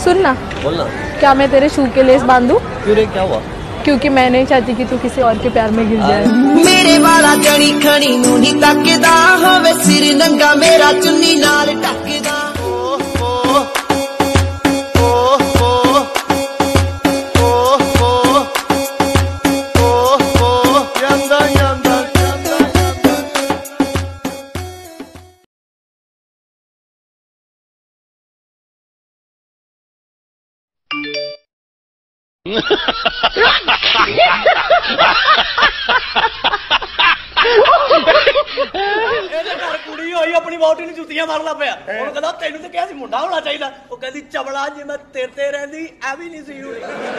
सुन ना, बोलना। क्या मैं तेरे शू के लेस बांधूं? क्यों रे, क्या हुआ? क्योंकि मैं नहीं चाहती कि तू किसी और के प्यार में गिर जाए। मेरे वाला जड़ी खड़ी नू नहीं तकदा, होवे सिर नंगा मेरा चुन्नी नाल टकदा। ਕੁੜੀ ਹੋਈ ਆਪਣੀ ਵਹੁਟੀ ਨੂੰ ਜੁੱਤੀਆਂ ਮਾਰਨ ਲੱਗ ਪਿਆ। ਉਹਨੂੰ ਕਹਿੰਦਾ ਤੈਨੂੰ ਤੇ ਕਿਹਾ ਸੀ ਮੁੰਡਾ ਹੋਣਾ ਚਾਹੀਦਾ। ਉਹ ਕਹਿੰਦੀ ਚਵਲਾ ਜੇ ਮੈਂ ਤੇਰੇ ਤੇ ਰਹਿੰਦੀ ਐ ਵੀ ਨਹੀਂ ਸੀ ਹੋਣੀ।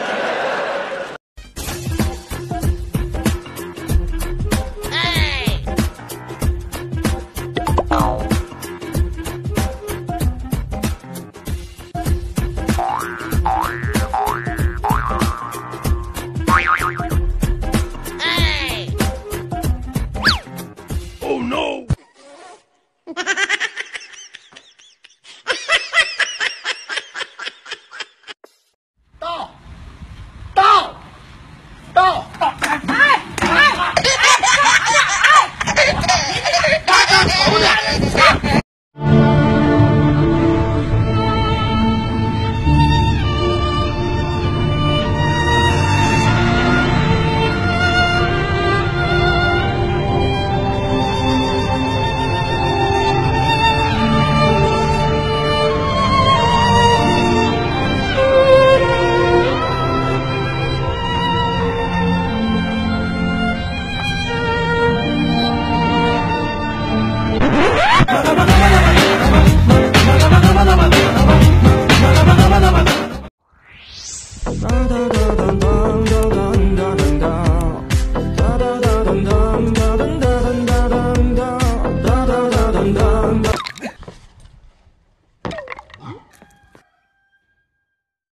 Oh no! Da da da da da.